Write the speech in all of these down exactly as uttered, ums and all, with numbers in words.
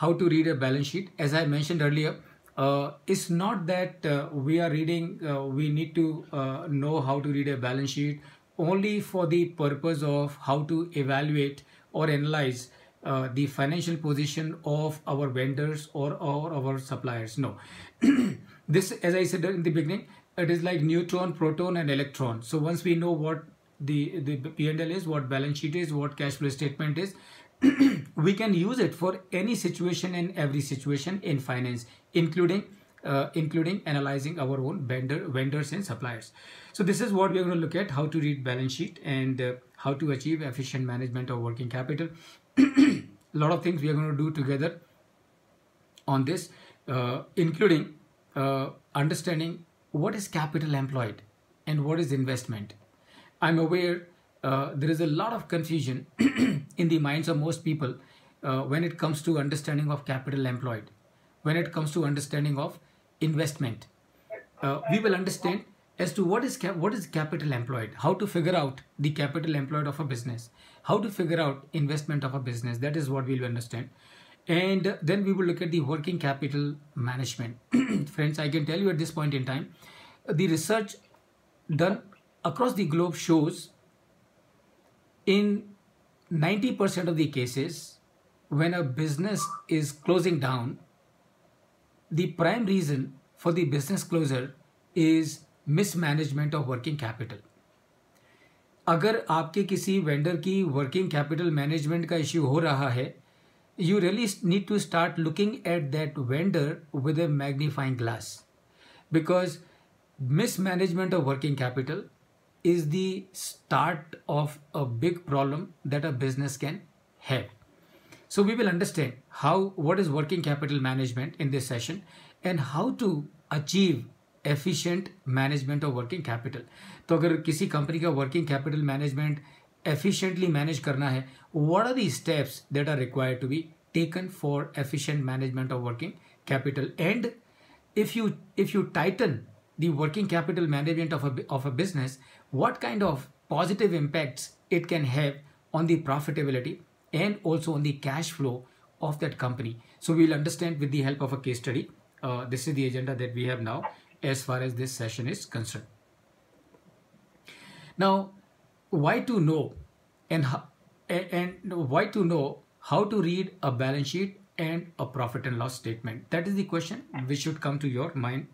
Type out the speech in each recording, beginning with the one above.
how to read a balance sheet. As I mentioned earlier, uh, it's not that uh, we are reading, uh, we need to uh, know how to read a balance sheet only for the purpose of how to evaluate or analyze uh, the financial position of our vendors or, or our suppliers. No. This, as I said in the beginning, it is like neutron, proton and electron. So once we know what the, the P and L is, what balance sheet is, what cash flow statement is, we can use it for any situation and every situation in finance, including uh, including analyzing our own vendor vendors and suppliers. So this is what we are going to look at: how to read balance sheet and uh, how to achieve efficient management of working capital. A lot of things we are going to do together on this, uh, including uh, understanding what is capital employed and what is investment. I'm aware uh, there is a lot of confusion in the minds of most people uh, when it comes to understanding of capital employed, when it comes to understanding of investment. Uh, we will understand as to what is what is capital employed, how to figure out the capital employed of a business, how to figure out investment of a business. That is what we will understand. And then we will look at the working capital management. Friends, I can tell you at this point in time, the research done across the globe shows in ninety percent of the cases, when a business is closing down, the prime reason for the business closure is mismanagement of working capital. अगर आपके किसी vendor की working capital management का issue हो रहा है, you really need to start looking at that vendor with a magnifying glass, because mismanagement of working capital is the start of a big problem that a business can have. So we will understand how, what is working capital management in this session and how to achieve efficient management of working capital. तो अगर किसी company का working capital management efficiently manage करना है, what are the steps that are required to be taken for efficient management of working capital? And if you if you tighten the working capital management of a of a business, what kind of positive impacts it can have on the profitability and also on the cash flow of that company. So we will understand with the help of a case study. Uh, this is the agenda that we have now as far as this session is concerned. Now, why to know and how, and why to know how to read a balance sheet and a profit and loss statement? That is the question which should come to your mind.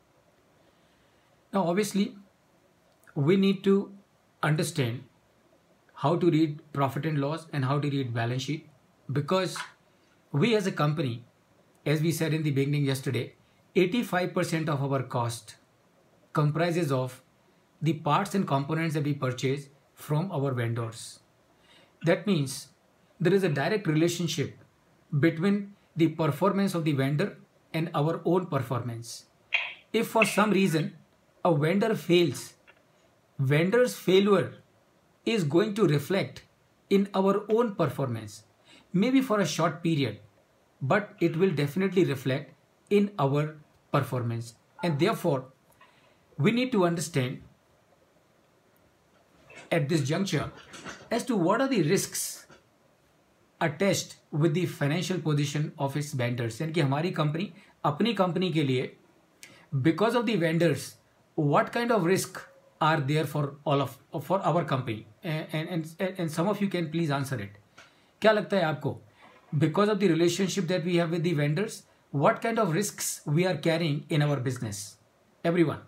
Now, obviously, we need to understand how to read profit and loss and how to read balance sheet, because we as a company, as we said in the beginning yesterday, eighty-five percent of our cost comprises of the parts and components that we purchase from our vendors. That means there is a direct relationship between the performance of the vendor and our own performance. If for some reason a vendor fails, vendor's failure is going to reflect in our own performance, maybe for a short period, but it will definitely reflect in our performance. And therefore, we need to understand at this juncture as to what are the risks attached with the financial position of its vendors. यानी कि हमारी company अपनी company के लिए, because of the vendors, what kind of risk are there for all of for our company? And and and some of you can please answer it. क्या लगता है आपको? Because of the relationship that we have with the vendors, what kind of risks we are carrying in our business? Everyone.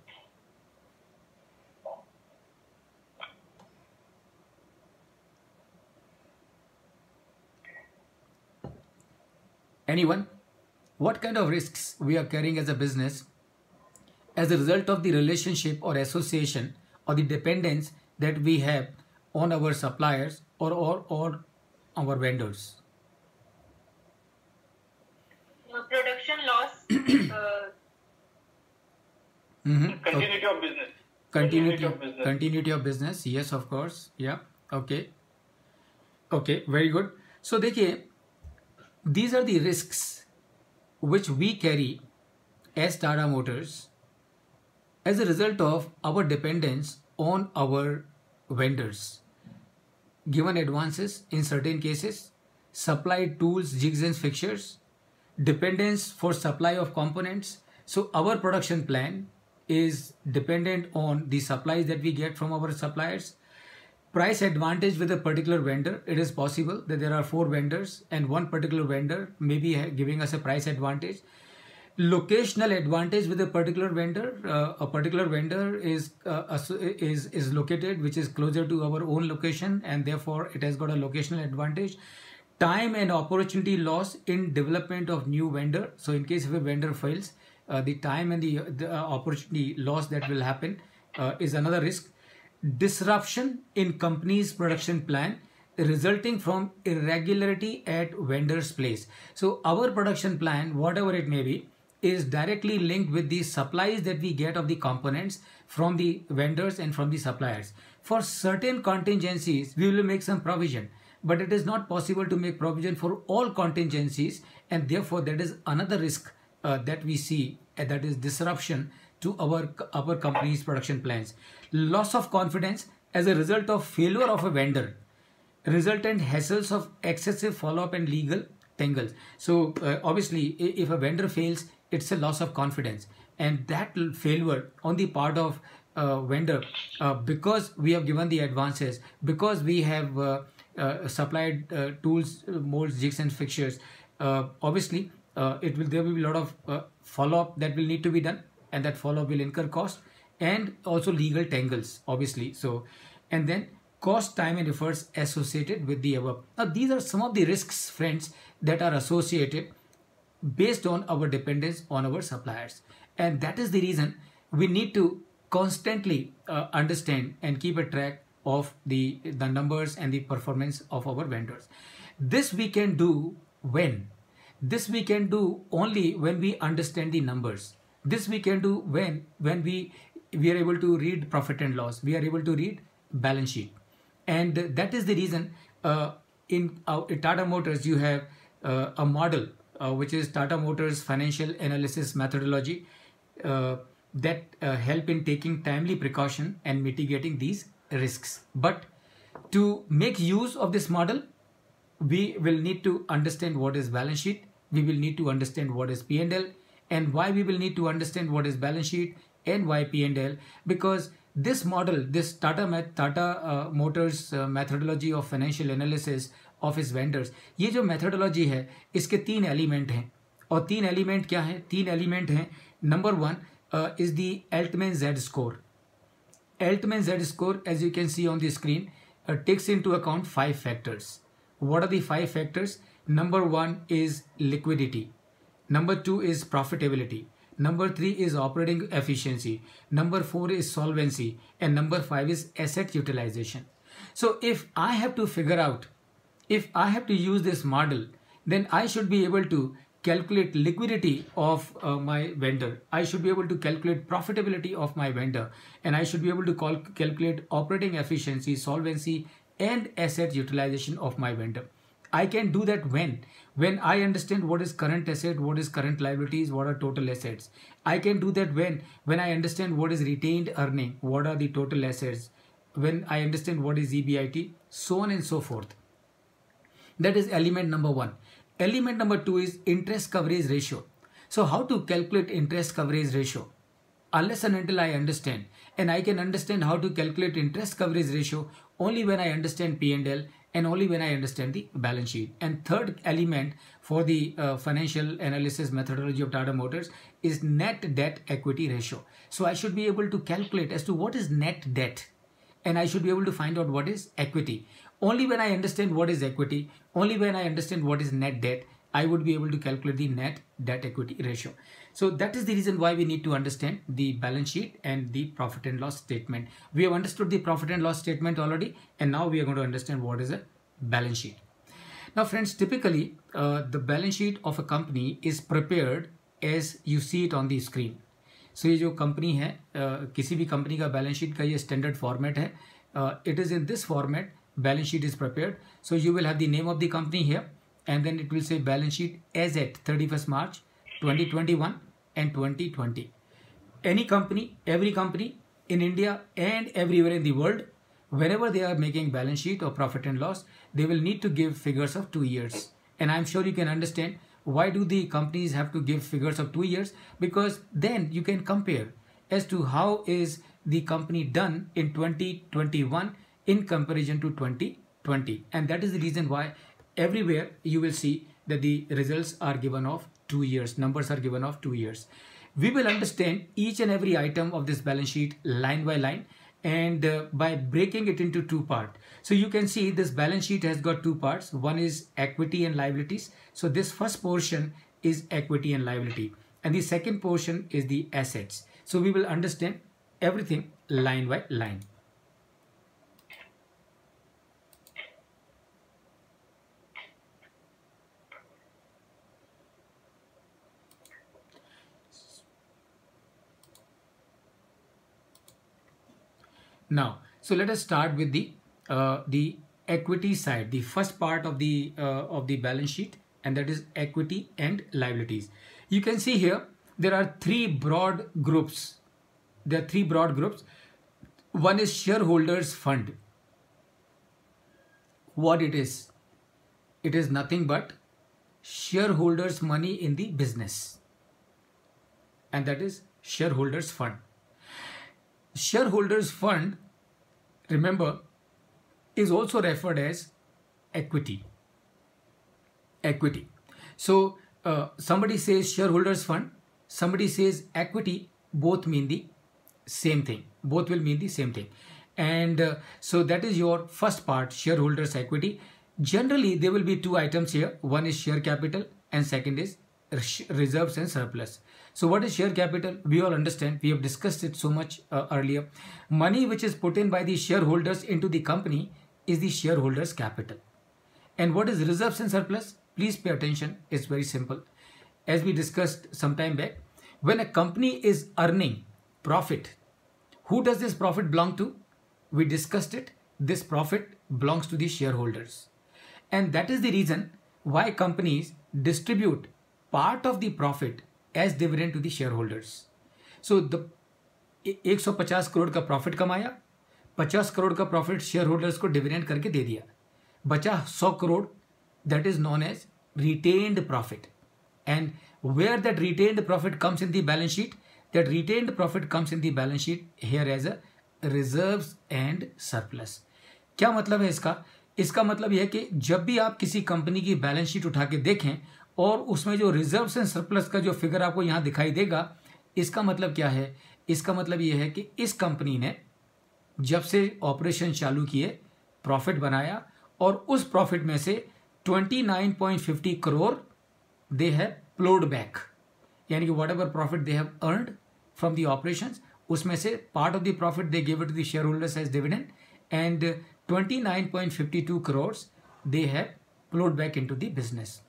Anyone? What kind of risks we are carrying as a business as a result of the relationship or association or the dependence that we have on our suppliers or, or, or our vendors? Uh, production loss. uh, mm-hmm. Continuity okay. of business. Continuity, continuity of business. Continuity of business. Yes, of course. Yeah. Okay. Okay. Very good. So, देखिए, these are the risks which we carry as Tata Motors as a result of our dependence on our vendors. Given advances in certain cases, supplied tools, jigs and fixtures, dependence for supply of components. So our production plan is dependent on the supplies that we get from our suppliers. Price advantage with a particular vendor. It is possible that there are four vendors and one particular vendor may be giving us a price advantage. Locational advantage with a particular vendor. Uh, a particular vendor is uh, is is located which is closer to our own location, and therefore it has got a locational advantage. Time and opportunity loss in development of new vendor. So in case if a vendor fails, uh, the time and the, the uh, opportunity loss that will happen uh, is another risk. Disruption in company's production plan resulting from irregularity at vendor's place. So our production plan, whatever it may be, is directly linked with the supplies that we get of the components from the vendors and from the suppliers. For certain contingencies, we will make some provision, but it is not possible to make provision for all contingencies, and therefore that is another risk uh, that we see, uh, that is disruption to our, our company's production plans. Loss of confidence as a result of failure of a vendor, resultant hassles of excessive follow-up and legal tangles. So uh, obviously if a vendor fails, it's a loss of confidence, and that failure on the part of uh, vendor uh, because we have given the advances, because we have uh, uh, supplied uh, tools, molds, jigs and fixtures, uh, obviously uh, it will there will be a lot of uh, follow-up that will need to be done, and that follow-up will incur cost and also legal tangles, obviously. So, and then cost, time and efforts associated with the above. Now these are some of the risks, friends, that are associated based on our dependence on our suppliers, and that is the reason we need to constantly uh, understand and keep a track of the the numbers and the performance of our vendors. This we can do when this we can do only when we understand the numbers. This we can do when when we we are able to read profit and loss, we are able to read balance sheet, and that is the reason uh, in uh, Tata Motors you have uh, a model uh, which is Tata Motors financial analysis methodology uh, that uh, help in taking timely precaution and mitigating these risks. But to make use of this model, we will need to understand what is balance sheet, we will need to understand what is P and L, and why we will need to understand what is balance sheet and why P and L, because this model, this Tata Tata uh, Motors uh, methodology of financial analysis of its vendors, ये जो methodology है इसके तीन element हैं, और तीन element क्या हैं? तीन element हैं. Number one uh, is the Altman Z score. Altman Z score, as you can see on the screen, uh, takes into account five factors. What are the five factors? Number one is liquidity. Number two is profitability. Number three is operating efficiency. Number four is solvency. And number five is asset utilization. So if I have to figure out, if I have to use this model, then I should be able to calculate liquidity of uh, my vendor. I should be able to calculate profitability of my vendor. And I should be able to cal calculate operating efficiency, solvency, and asset utilization of my vendor. I can do that when? When I understand what is current asset, what is current liabilities, what are total assets. I can do that when? When I understand what is retained earning, what are the total assets. When I understand what is E B I T, so on and so forth. That is element number one. Element number two is interest coverage ratio. So how to calculate interest coverage ratio? Unless and until I understand, and I can understand how to calculate interest coverage ratio only when I understand P and L and only when I understand the balance sheet. And third element for the uh, financial analysis methodology of Tata Motors is net debt equity ratio. So I should be able to calculate as to what is net debt, and I should be able to find out what is equity. Only when I understand what is equity, only when I understand what is net debt, I would be able to calculate the net debt equity ratio. So that is the reason why we need to understand the balance sheet and the profit and loss statement. We have understood the profit and loss statement already, and now we are going to understand what is a balance sheet. Now friends, typically uh, the balance sheet of a company is prepared as you see it on the screen. So ये जो company है, uh, किसी भी company का balance sheet का ये standard format है. Uh, it is in this format balance sheet is prepared. So you will have the name of the company here, and then it will say balance sheet as at thirty-first March twenty twenty-one and twenty twenty. Any company, every company in India and everywhere in the world, whenever they are making balance sheet or profit and loss, they will need to give figures of two years. And I'm sure you can understand Why do the companies have to give figures of two years? Because then you can compare as to how is the company done in twenty twenty-one in comparison to twenty twenty. And that is the reason why everywhere you will see that the results are given of two years, numbers are given of two years. We will understand each and every item of this balance sheet line by line, and uh, by breaking it into two parts. So you can see this balance sheet has got two parts. One is equity and liabilities. So this first portion is equity and liability, and the second portion is the assets. So we will understand everything line by line. Now, so let us start with the uh, the equity side, the first part of the uh, of the balance sheet, and that is equity and liabilities. You can see here there are three broad groups. There are three broad groups. One is shareholders fund. What it is? It is nothing but shareholders' money in the business, and that is shareholders fund. Shareholders fund, remember, is also referred as equity. Equity. So uh, somebody says shareholders fund, somebody says equity, both mean the same thing. Both will mean the same thing. And uh, so that is your first part, shareholders equity. Generally, there will be two items here. One is share capital and second is reserves and surplus. So what is share capital? We all understand. We have discussed it so much uh, earlier. Money which is put in by the shareholders into the company is the shareholders capital. And what is reserves and surplus? Please pay attention. It's very simple. As we discussed some time back, when a company is earning profit, who does this profit belong to? We discussed it. This profit belongs to the shareholders. And that is the reason why companies distribute part of the profit as dividend to the shareholders. So the one hundred fifty crore का profit कमाया, fifty crore का profit shareholders को dividend करके दे दिया, बचा one hundred crore, that is known as retained profit. And where that retained profit comes in the balance sheet, that retained profit comes in the balance sheet here as a reserves and surplus. क्या मतलब है इसका? इसका मतलब यह है कि जब भी आप किसी कंपनी की बैलेंस शीट उठा के देखें और उसमें जो रिजर्व्स एंड सरप्लस का जो फिगर आपको यहाँ दिखाई देगा, इसका मतलब क्या है? इसका मतलब यह है कि इस कंपनी ने जब से ऑपरेशन चालू किए प्रॉफिट बनाया और उस प्रॉफिट में से उनतीस पॉइंट पाँच zero crore they have ploughed back, यानी कि whatever profit they have earned from the operations, उसमें से part of the profit they give it to the shareholders as dividend, and उनतीस पॉइंट पाँच दो crore they have ploughed back into the business.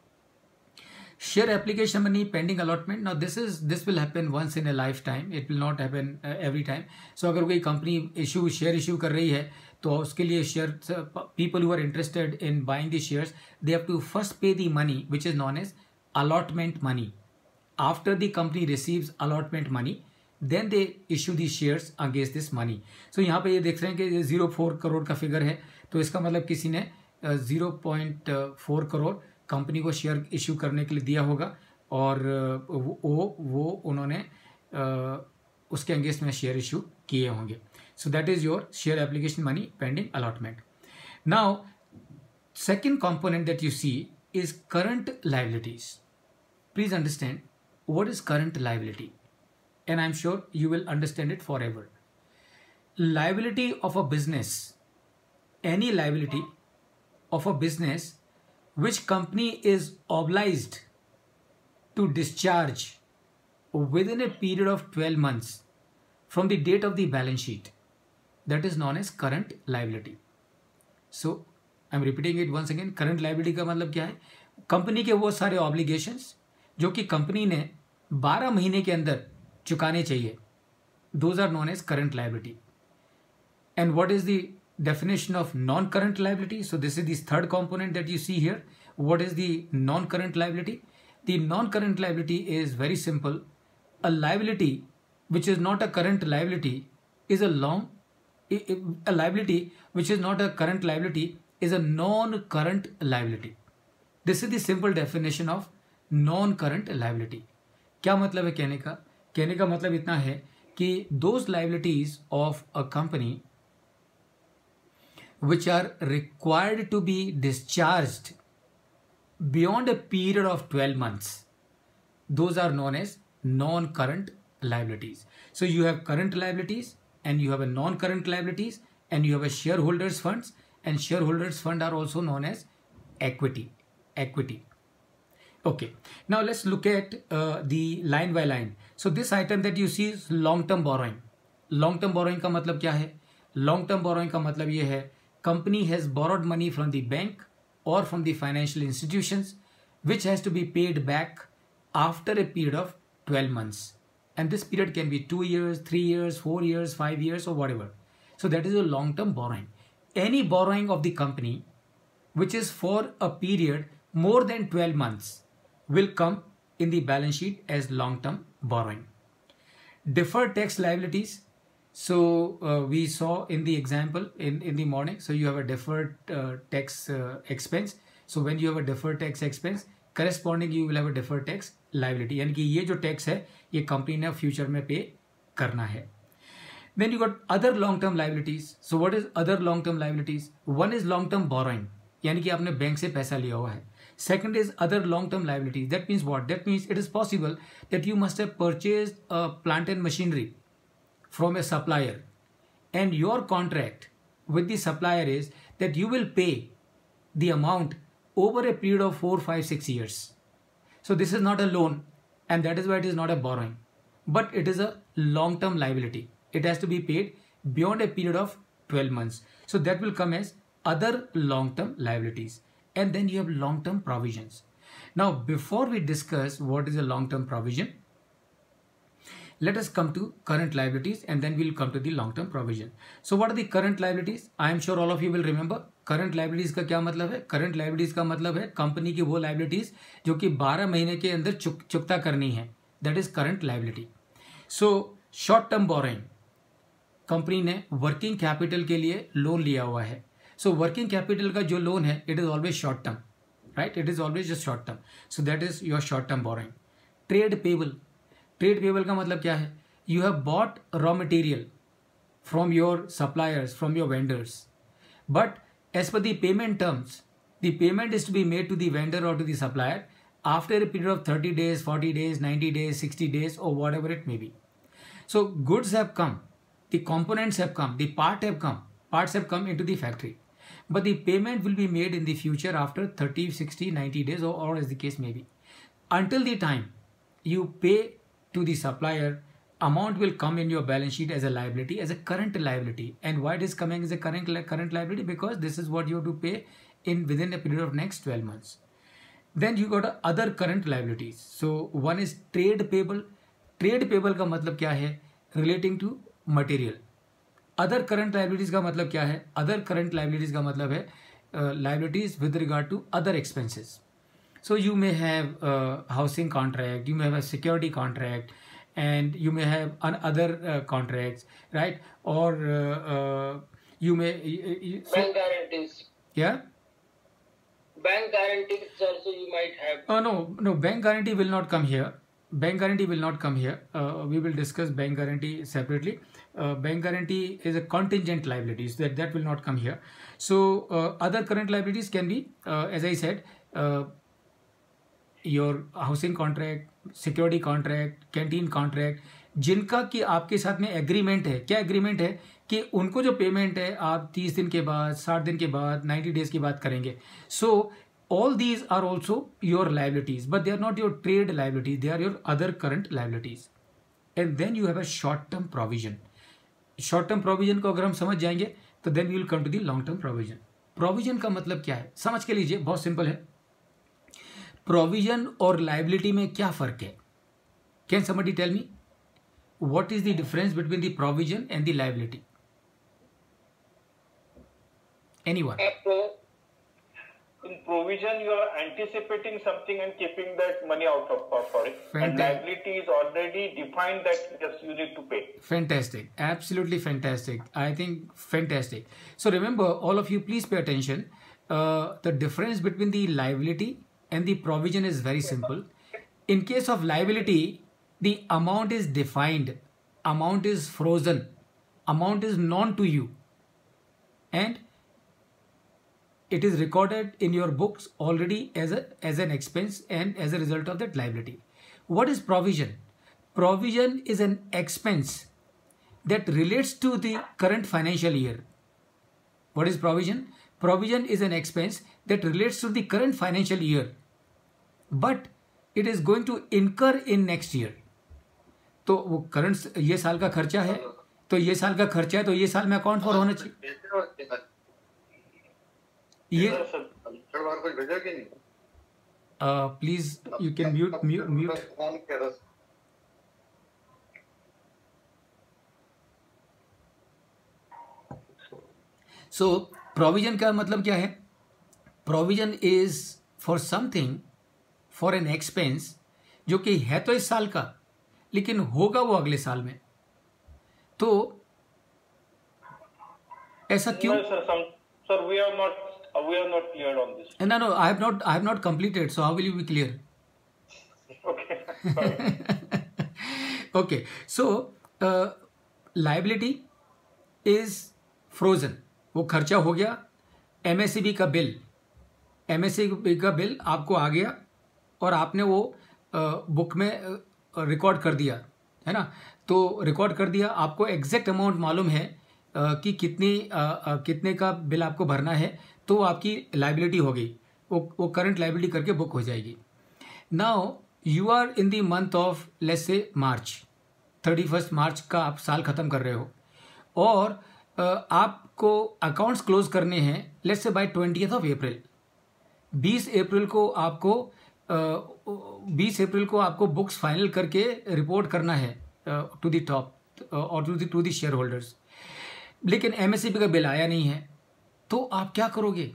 Share application money pending allotment. Now this is this will happen once in a lifetime. It will not happen uh, every time. So अगर कोई company issue share issue कर रही है तो उसके लिए share people who are interested in buying the shares, they have to first pay the money which is known as allotment money. After the company receives allotment money, then they issue the shares against this money. So यहाँ पे ये देख रहे हैं कि zero four crore का figure है, तो इसका मतलब किसी ने zero point four crore company को शेयर इशू करने के लिए दिया होगा और वो वो उन्होंने उसके अगेंस्ट में शेयर इशू किए होंगे. So that is your share application money pending allotment. Now second component that you see is current liabilities. Please understand what is current liability, and I am sure you will understand it forever. Liability of a business, any liability of a business which company is obliged to discharge within a period of twelve months from the date of the balance sheet, that is known as current liability. So I'm repeating it once again. Current liability का मतलब क्या है? Company के वो सारे obligations जो कि company ने बारह महीने के अंदर चुकाने चाहिए, those are known as current liability. And what is the definition of non-current liability? So this is the third component that you see here. What is the non-current liability? The non-current liability is very simple. A liability which is not a current liability is a long a liability which is not a current liability is a non-current liability. This is the simple definition of non current liability. क्या मतलब है कहने का? कहने का मतलब इतना है कि those liabilities of a company which are required to be discharged beyond a period of twelve months, those are known as non-current liabilities. So you have current liabilities and you have a non-current liabilities and you have a shareholders funds, and shareholders fund are also known as equity. Equity. Okay, now let's look at uh, the line by line. So this item that you see is long-term borrowing. Long-term borrowing का मतलब क्या है? Long-term borrowing का मतलब ये है company has borrowed money from the bank or from the financial institutions which has to be paid back after a period of twelve months, and this period can be two years, three years, four years, five years, or whatever. So that is a long-term borrowing. Any borrowing of the company which is for a period more than twelve months will come in the balance sheet as long-term borrowing. Deferred tax liabilities. So uh, we saw in the example in, in the morning. So you have a deferred uh, tax uh, expense. So when you have a deferred tax expense, corresponding you will have a deferred tax liability. यानी कि ये जो tax है ये company ने future में पे करना है. Then you got other long-term liabilities. So what is other long-term liabilities? One is long-term borrowing, यानी कि आपने बैंक से पैसा लिया हुआ है. Second is other long-term liabilities. That means what? That means it is possible that you must have purchased a plant and machinery from a supplier, and your contract with the supplier is that you will pay the amount over a period of four, five, six years. So this is not a loan, and that is why it is not a borrowing, but it is a long-term liability. It has to be paid beyond a period of twelve months. So that will come as other long-term liabilities. And then you have long-term provisions. Now, before we discuss what is a long-term provision, let us come to current liabilities and then we'll come to the long-term provision. So what are the current liabilities? I am sure all of you will remember. Current liabilities का क्या मतलब है? Current liabilities का मतलब है company की वो liabilities जो कि बारह महीने के अंदर चुक चुकता करनी है. That is current liability. So short term borrowing, company ने वर्किंग कैपिटल के लिए लोन लिया हुआ है. So working capital का जो लोन है it is always short term, right? It is always just short term. So that is your short term borrowing. Trade payable. Trade payable का मतलब क्या है? You have bought raw material from your suppliers, from your vendors, but as per the payment terms the payment is to be made to the vendor or to the supplier after a period of thirty days, forty days, ninety days, sixty days, or whatever it may be. So goods have come, the components have come, the part have come, parts have come into the factory, but the payment will be made in the future after thirty, sixty, ninety days, or, or as the case may be. Until the time you pay to the supplier, amount will come in your balance sheet as a liability, as a current liability. And why it is coming as a current current liability? Because this is what you have to pay in within a period of next twelve months. Then you got other current liabilities. So one is trade payable. Trade payable का मतलब क्या है? Relating to material. Other current liabilities का मतलब क्या है? Other current liabilities का मतलब है uh, liabilities with regard to other expenses. So you may have a housing contract, you may have a security contract, and you may have other uh, contracts, right? Or uh, uh, you may you, you, so, bank guarantees. Yeah. Bank guarantees also you might have. Oh no, no, bank guarantee will not come here. Bank guarantee will not come here. Uh, we will discuss bank guarantee separately. Uh, bank guarantee is a contingent liability, so that that will not come here. So uh, other current liabilities can be, uh, as I said. Uh, your housing contract, security contract, canteen contract, जिनका कि आपके साथ में agreement है. क्या agreement है? कि उनको जो पेमेंट है आप तीस दिन के बाद, साठ दिन के बाद, नाइन्टी डेज के बाद करेंगे. So all these are also your liabilities, but they are not your trade liabilities, they are your other current liabilities. And then you have a short term provision. Short term provision को अगर हम समझ जाएंगे तो then we will come to the long term provision. Provision का मतलब क्या है? समझ के लीजिए, बहुत सिंपल है. प्रोविजन और लाइबिलिटी में क्या फर्क है? Can somebody tell me what is the difference between the provision and the liability? Anyone? In provision, you are anticipating something and keeping that money out of for it. And liability is already defined that just you need to pay. Fantastic, absolutely fantastic. I think fantastic. So remember, all of you, please pay attention. Uh, the difference between the liability and the provision is very simple. In case of liability, the amount is defined, amount is frozen, amount is known to you, and it is recorded in your books already as a as an expense and as a result of that liability. What is provision? Provision is an expense that relates to the current financial year. What is provision? Provision is an expense that relates to the current financial year, but it is going to incur in next year. तो वो current ये साल का खर्चा है, तो ये साल का खर्चा है, तो ये साल में अकाउंट फॉर होना चाहिए. ये please you can mute mute mute. So provision का मतलब क्या है? Provision is for something, for an expense, जो कि है तो इस साल का लेकिन होगा वो अगले साल में. तो ऐसा क्यों? Sir, we are not we are not clear on this. No, no, I have not I have not completed. So how will you be clear? Okay. Sorry. Okay. So uh, liability is frozen. वो खर्चा हो गया. M S C B का bill, M S C B का bill आपको आ गया और आपने वो बुक में रिकॉर्ड कर दिया, है ना. तो रिकॉर्ड कर दिया, आपको एग्जैक्ट अमाउंट मालूम है कि कितनी कितने का बिल आपको भरना है, तो वो आपकी लाइबिलिटी हो गई, वो वो करंट लाइबिलिटी करके बुक हो जाएगी. Now you are in the month of let's say March, thirty first March का आप साल ख़त्म कर रहे हो और आपको अकाउंट्स क्लोज करने हैं let's say bye twentieth of April. बीस अप्रैल को आपको बीस अप्रैल को आपको बुक्स फाइनल करके रिपोर्ट करना है टू द टॉप और to the to the shareholders. लेकिन एमएससीबी का बिल आया नहीं है, तो आप क्या करोगे?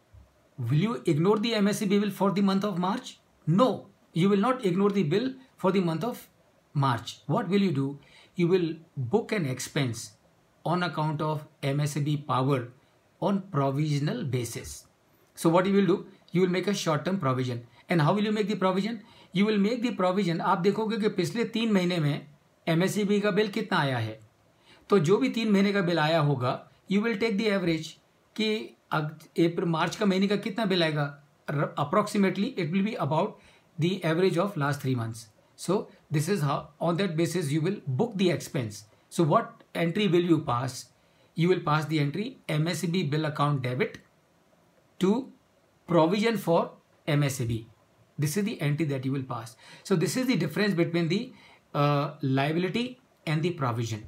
Will you ignore the MSCB bill for the month of March? No, you will not ignore the bill for the month of March. What will you do? You will book an expense on account of M S A B power on provisional basis. So what you will do? You will make a short term provision. And how will you make the provision? You will make the provision. आप देखोगे कि पिछले तीन महीने में M S A B का bill कितना आया है, तो जो भी तीन महीने का बिल आया होगा you will take the average कि अप्रैल मार्च का महीने का कितना बिल आएगा. Approximately it will be about the average of last three months. So this is how on that basis you will book the expense. So what entry will you pass? You will pass the entry M S A B bill account debit to provision for M S A B. This is the entry that you will pass. So this is the difference between the uh, liability and the provision.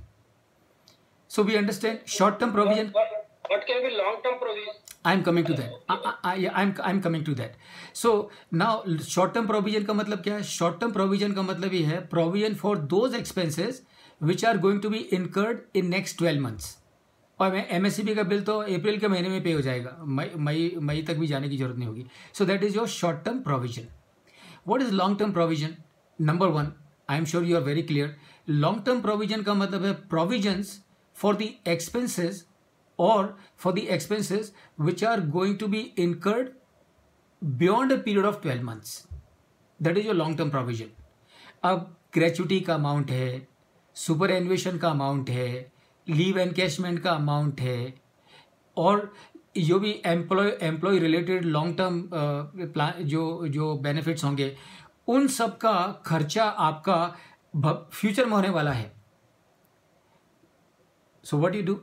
So we understand short-term provision. What, what, what can be long-term provision? I'm coming to that. I, I, I, I'm I'm coming to that. So now short-term provision का मतलब क्या है? Short-term provision का मतलब ये है provision for those expenses which are going to be incurred in next twelve months. और MSCB का बिल तो अप्रैल के महीने में पे हो जाएगा, मई मई मई तक भी जाने की जरूरत नहीं होगी. So that is your short term provision. What is long term provision? Number one, I am sure you are very clear. Long term provision का मतलब है प्रोविजंस फॉर द एक्सपेंसेस और for the expenses which are going to be incurred beyond a period of twelve months. That is your long term provision. अब gratuity का amount है, superannuation का amount है, leave encashment का amount है, और जो भी employ employ related long term plan जो जो बेनिफिट्स होंगे, उन सब का खर्चा आपका फ्यूचर में होने वाला है. So what you do?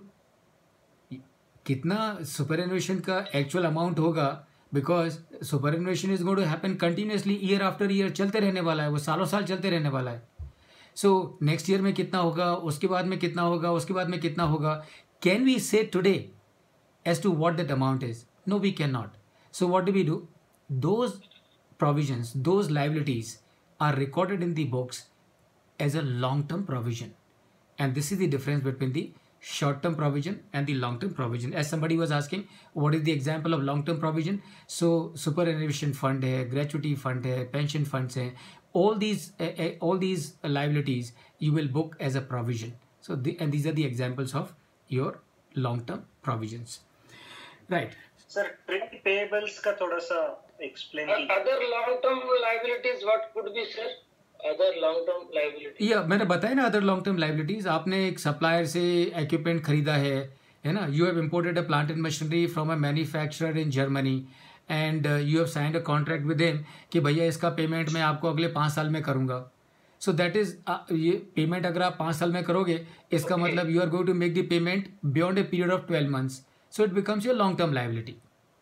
कितना सुपर एन्युएशन का एक्चुअल अमाउंट होगा, because superannuation is going to happen continuously, year after year चलते रहने वाला है, वो सालों साल चलते रहने वाला है. सो नेक्स्ट ईयर में कितना होगा, उसके बाद में कितना होगा, उसके बाद में कितना होगा. Can we say today as to what that amount is? No, we can not. So what do we do? Those provisions, those liabilities are recorded in the books as a long term provision, and this is the difference between the short term provision and the long term provision. As somebody was asking, what is the example of long term provision? So superannuation fund hai, gratuity fund hai, pension funds hai, all these uh, uh, all these liabilities you will book as a provision. So the, and these are the examples of your long term provisions, right? Sir, trade payables का थोड़ा सा explain Uh, कीजिए. other long-term liabilities, what could be, sir? Other long-term liabilities. या मैंने बताया ना other long term liabilities. आपने एक सप्लायर से इक्विपमेंट खरीदा है है ना. You have imported a plant and machinery from a manufacturer in Germany and you have signed a contract with him कि भैया इसका पेमेंट मैं आपको अगले पाँच साल में करूंगा. सो दैट इज ये पेमेंट अगर आप पाँच साल में करोगे इसका Okay. मतलब you are going to make the payment beyond a period of twelve months. So it becomes your long term liability.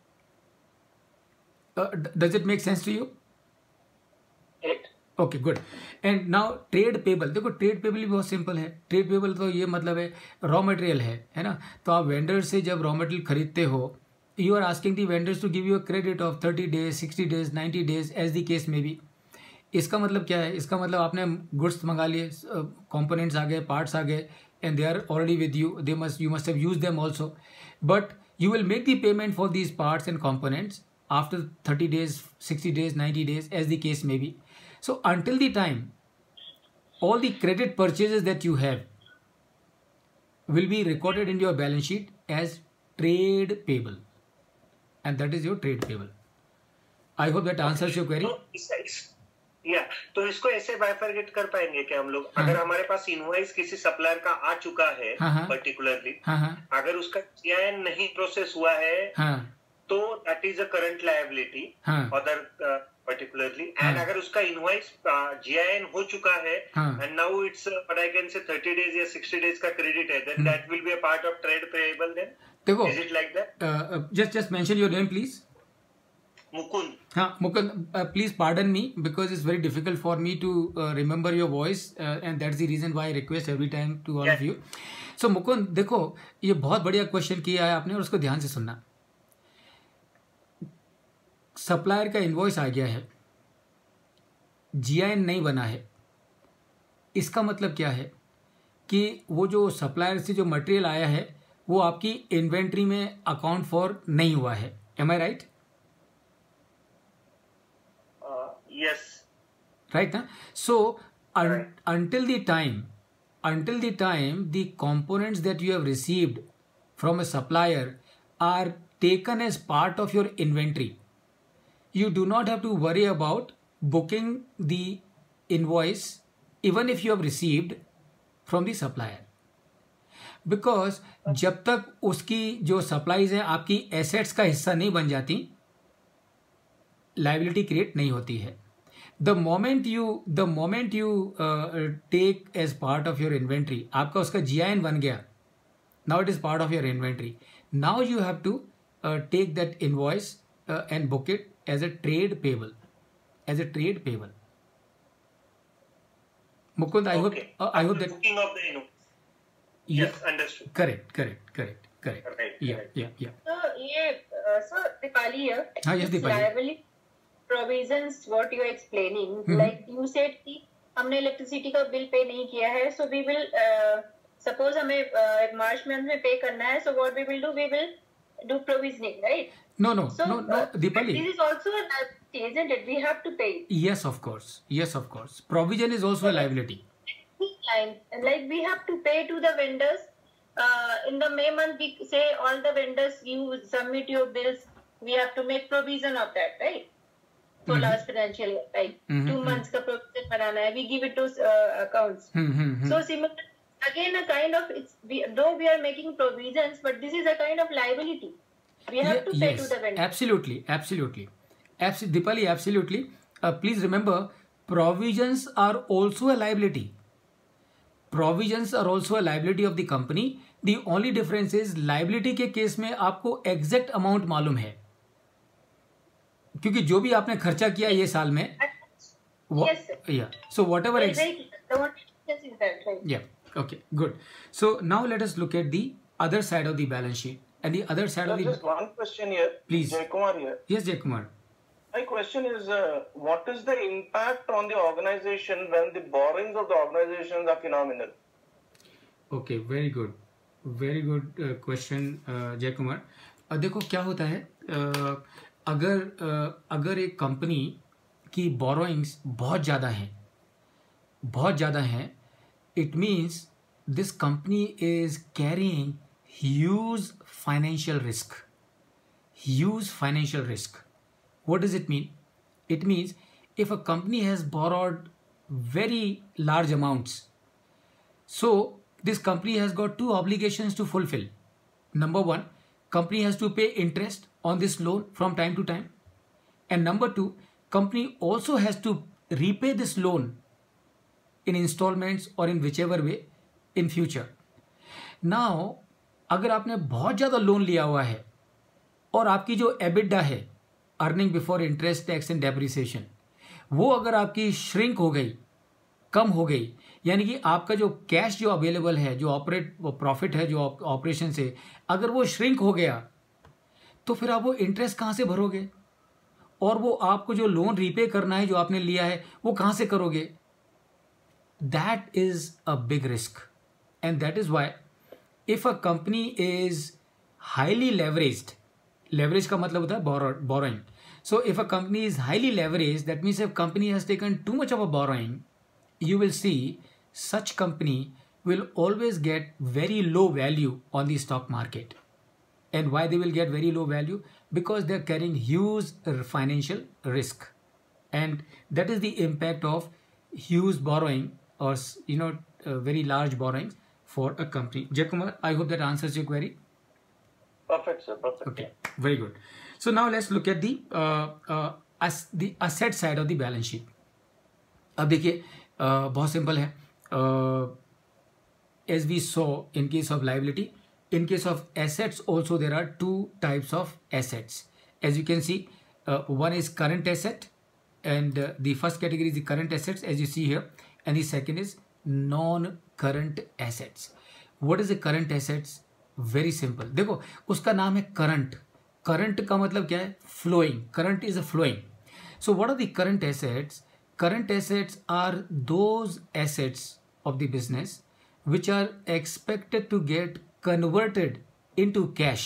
Does it make sense to you? Correct. Okay good. And now trade payable. देखो trade payable भी बहुत simple है. Trade payable तो ये मतलब है raw material है है ना. तो आप वेंडर से जब रॉ मटेरियल खरीदते हो you are asking the vendors to give you a credit of thirty days sixty days ninety days as the case may be. इसका मतलब क्या है? इसका मतलब आपने गुड्स मंगा लिए, कंपोनेंट्स आ गए, पार्ट्स आ गए and they are already with you. They must you must have use them also but you will make the payment for these parts and components after thirty days, sixty days, ninety days as the case may be. So until the time all the credit purchases that you have will be recorded in your balance sheet as trade payable and that is your trade payable. I hope that answers your query. तो इस, इस, या तो इसको ऐसे bifurcate कर पाएंगे कि हम लोग हाँ. अगर हमारे पास इनवॉइस किसी सप्लायर का आ चुका है हाँ, हाँ. पर्टिकुलरली, हाँ हाँ अगर उसका जीआईएन नहीं प्रोसेस हुआ है हाँ तो that is a current liability हाँ अदर पर्टिकुलरली. हाँ. एंड अगर उसका इनवॉइस जीआईएन हो चुका है हाँ. And now it's what I can say thirty days या सिक्सटी डेज का क्रेडिट है, then that will be a part of trade payable. Then देखो is it like that? Just just mention your name please. Mukund. हाँ Mukund, please pardon me because it's very difficult for me to remember your voice and that's the reason why I request every time to all of you. So Mukund देखो ये बहुत बढ़िया question किया है आपने और उसको ध्यान से सुनना. सप्लायर का इनवॉइस आ गया है, जीआईएन नहीं बना है. इसका मतलब क्या है कि वो जो सप्लायर से जो मटेरियल आया है वो आपकी इन्वेंट्री में अकाउंट फॉर नहीं हुआ है. Am I right? Yes. Right na? So un- Right. until the time until the time the components that you have received from a supplier are taken as part of your inventory, you do not have to worry about booking the invoice even if you have received from the supplier, because जब तक उसकी जो supplies हैं आपकी assets का हिस्सा नहीं बन जाती लाइबिलिटी क्रिएट नहीं होती है. The moment you the moment you take as part of your inventory, आपका उसका जीआईएन बन गया, now it is part of your inventory. Now you have to take that invoice and book it as a trade payable, as a trade payable. Mukund, I hope I hope that Booking of the invoice. Yes, understood. Correct correct correct correct. Correct, या correct. या या So, ये uh, so Dipali here. हाँ, yes, this Dipali. liability provisions what you are explaining, Mhm. like you said कि हमने electricity का bill pay नहीं किया है, so we will uh, suppose हमें मार्च मंथ में पे करना है, so what we will do, we will do provisioning, right? No no So no no uh, Deepali. this is also a liability, isn't it? We have to pay. Yes, of course. Yes, of course. Provision is also a liability. Line. Like we have to pay to the vendors. Uh, in the May month, we say all the vendors, you submit your bills. We have to make provision of that, right? For Mhm. last financial year, like Mhm, two mhm. months का provision बनाना है. We give it to uh, accounts. Hmm, hmm, hmm. So similar, again a kind of it's we, though we are making provisions, but this is a kind of liability. We have Ye- to pay yes, to the vendor. absolutely, absolutely. Abs- Dipali, absolutely. Uh, please remember, provisions are also a liability. Provisions are also a liability of the company. The only difference is liability के case में आपको exact amount मालूम है, क्योंकि जो भी आपने खर्चा किया ये साल में. What, Yes, sir. yeah. So whatever. Very, Ex- very clear. The only difference is that, right? Yeah. Okay. Good. So now let us look at the other side of the balance sheet. And the other side Sir, of the. just one question here. Please. Jay Kumar here. Yes, Jay Kumar. My question is, uh, what is the impact on the organization when the borrowings of the organizations are phenomenal? Okay, very good, very good question Jai Kumar. uh, देखो क्या होता है, uh, अगर uh, अगर एक company की borrowings बहुत ज़्यादा हैं, बहुत ज़्यादा हैं, it means this company is carrying huge financial risk, huge financial risk. What does it mean? It means if a company has borrowed very large amounts, so this company has got two obligations to fulfill. Number one, company has to pay interest on this loan from time to time. And number two, company also has to repay this loan in installments or in whichever way in future. Now, अगर आपने बहुत ज़्यादा loan लिया हुआ है और आपकी जो एबिडा है, earning before interest tax and depreciation, वो अगर आपकी श्रिंक हो गई, कम हो गई, यानी कि आपका जो कैश जो अवेलेबल है, जो ऑपरेट प्रॉफिट है जो ऑपरेशन से, अगर वो श्रिंक हो गया, तो फिर आप वो इंटरेस्ट कहाँ से भरोगे? और वो आपको जो लोन रीपे करना है जो आपने लिया है, वो कहाँ से करोगे? That is a big risk. And that is why if a company is highly leveraged, leverage का मतलब होता है borrowing. So if a company is highly leveraged, that means if company has taken too much of a borrowing, you will see such company will always get very low value on the stock market. And why they will get very low value? Because they are carrying huge financial risk. And that is the impact of huge borrowing or, you know, uh, very large borrowings for a company. Jayakumar, I hope that answers your query. Perfect, sir. Perfect. Okay, very good. So now let's look at the uh, uh, as the asset side of the balance sheet. अब देखिए uh, बहुत simple है. uh, as we saw in case of liability, in case of assets also there are two types of assets. As you can see, uh, one is current asset, and uh, the first category is the current assets as you see here, and the second is non-current assets. What is the current assets? Very simple. देखो उसका नाम है current. Current का मतलब क्या है? Flowing. Current is a flowing. So what are the current assets? Current assets are those assets of the business which are expected to get converted into cash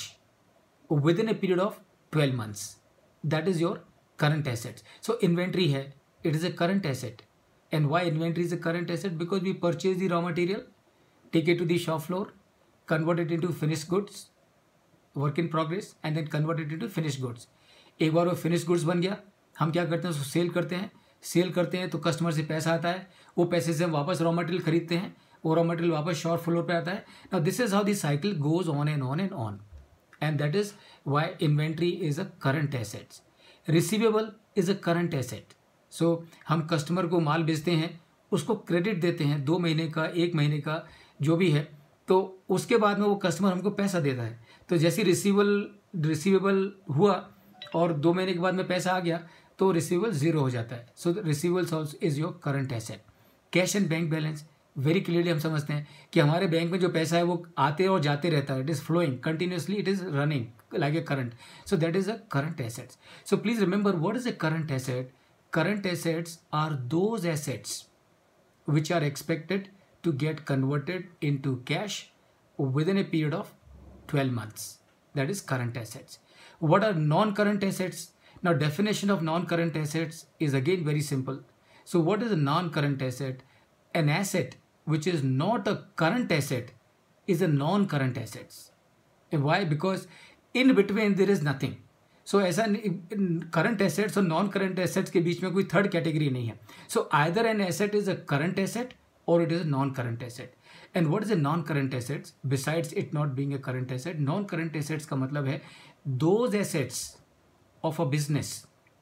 within a period of twelve months. That is your current assets. So inventory है, it is a current asset. And why inventory is a current asset? Because we purchase the raw material, take it to the shop floor, convert it into finished goods, work in progress, and then convert it into finished goods. एक बार वो finished goods बन गया, हम क्या करते हैं, उसको cell करते हैं. सेल करते हैं तो कस्टमर से पैसा आता है, वो पैसे से हम वापस रॉ मटेरियल खरीदते हैं, वो रॉ मटेरियल वापस शॉप फ्लोर पे आता है. Now this is how the cycle goes on and on and on, and that is why inventory is a current asset. Receivable is a current asset. So हम customer को माल बेचते हैं, उसको credit देते हैं दो महीने का, एक महीने का, जो भी है, तो उसके बाद में वो कस्टमर हमको पैसा देता है. तो जैसे रिसीवेबल रिसीवेबल हुआ और दो महीने के बाद में पैसा आ गया तो रिसीवेबल जीरो हो जाता है. So receivables also is your current asset. Cash and bank balance very clearly हम समझते हैं कि हमारे बैंक में जो पैसा है वो आते और जाते रहता है. It is flowing continuously, it is running like a current. So that is a current assets. So please remember what is a current asset. Current assets are those assets which are expected to get converted into cash within a period of twelve months. That is current assets. What are non-current assets? Now, definition of non-current assets is again very simple. So what is a non-current asset? An asset which is not a current asset is a non-current assets. And why? Because in between there is nothing. So ऐसा current assets और non current assets के बीच में कोई third category नहीं है. So either an asset is a current asset और it is a non current asset. And what is a non current assets besides it not being a current asset? Non current assets का मतलब है those assets of a business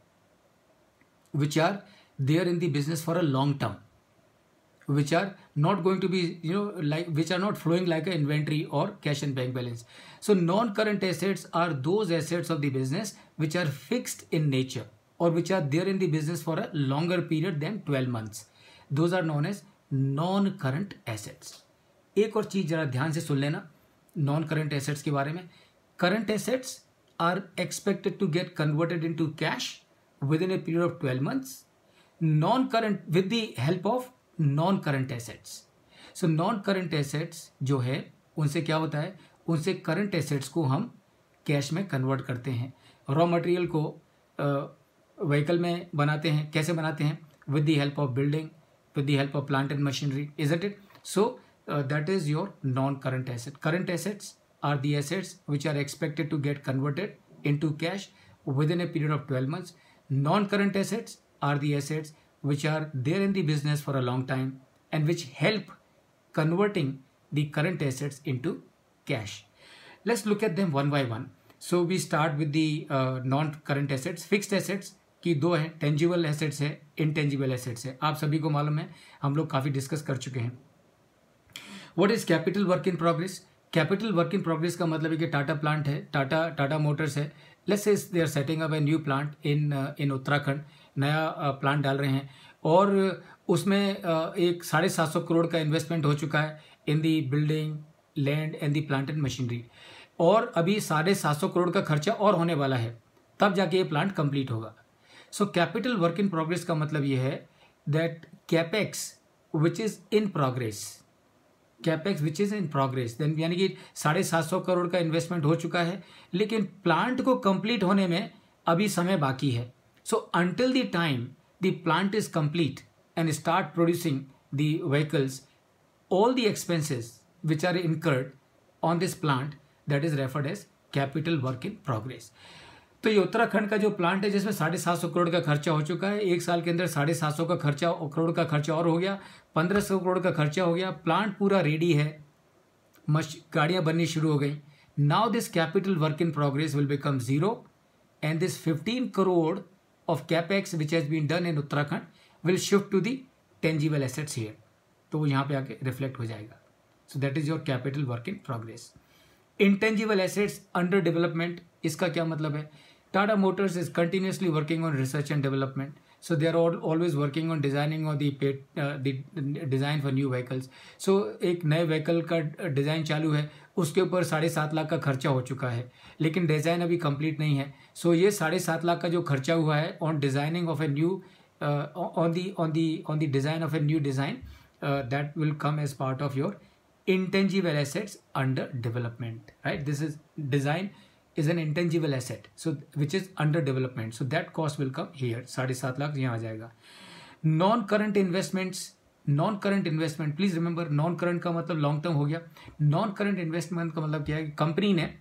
which are there in the business for a long term, which are not going to be, you know, like, which are not flowing like an inventory or cash and bank balance. So non-current assets are those assets of the business which are fixed in nature or which are there in the business for a longer period than twelve months. Those are known as non-current assets. एक और चीज जरा ध्यान से सुन लेना non-current assets के बारे में. Current assets are expected to get converted into cash within a period of twelve months. Non-current with the help of non current assets. So non current assets जो है उनसे क्या होता है, उनसे करंट एसेट्स को हम कैश में कन्वर्ट करते हैं. रॉ मटेरियल को व्हीकल uh, में बनाते हैं. कैसे बनाते हैं? With the help of building, with the help of plant and machinery, isn't it? So that is your non current asset. Current assets are the assets which are expected to get converted into cash within a period of twelve months. Non-current assets are the assets which are there in the business for a long time and which help converting the current assets into cash. Let's look at them one by one. So we start with the uh, non-current assets. Fixed assets की दो है, tangible assets है, intangible assets है. आप सभी को मालूम है, हम लोग काफ़ी डिस्कस कर चुके हैं. What is capital work in progress? Capital work in progress का मतलब है कि टाटा प्लांट है, टाटा टाटा मोटर्स है. Let's say they are setting up a new plant in in Uttarakhand. नया प्लांट डाल रहे हैं और उसमें एक साढ़े सात सौ करोड़ का इन्वेस्टमेंट हो चुका है in the building, land and the plant and machinery. और अभी साढ़े सात सौ करोड़ का खर्चा और होने वाला है, तब जाके ये प्लांट कंप्लीट होगा. So capital work in progress का मतलब ये है that capex which is in progress, capex which is in progress, then यानी कि साढ़े सात सौ करोड़ का इन्वेस्टमेंट हो चुका है, लेकिन प्लांट को कंप्लीट होने में अभी समय बाकी है. So until the time the plant is complete and start producing the vehicles, all the expenses which are incurred on this plant, that is referred as capital work in progress. तो ये उत्तराखंड का जो प्लांट है जिसमें साढ़े सात सौ करोड़ का खर्चा हो चुका है, एक साल के अंदर साढ़े सात सौ का खर्चा करोड़ का खर्चा और हो गया, पंद्रह सौ करोड़ का खर्चा हो गया, प्लांट पूरा रेडी है, मश गाड़ियाँ बननी शुरू हो गई. Now this capital work in progress will become zero and this fifteen crore of capex which has been done in Uttarakhand will shift to the tangible assets here. तो वो यहाँ पे आके रिफ्लेक्ट हो जाएगा. So that is your capital work in progress. Intangible assets under development, इसका क्या मतलब है? Tata Motors is continuously working on research and development. So they are all always working on designing or the uh, the design for new vehicles. So एक नए vehicle का design चालू है, उसके ऊपर साढ़े सात लाख का खर्चा हो चुका है, लेकिन डिज़ाइन अभी कंप्लीट नहीं है. सो so ये साढ़े सात लाख का जो खर्चा हुआ है on designing of a new on the on the on the design of a new design, that will come as part of your intangible assets under development, right? This is design is an intangible asset, so which is under development, so that cost will come here. साढ़े सात लाख यहाँ आ जाएगा. Non current investments, non current investment, please remember non current का मतलब long term हो गया. Non current investment का मतलब क्या है? कंपनी ने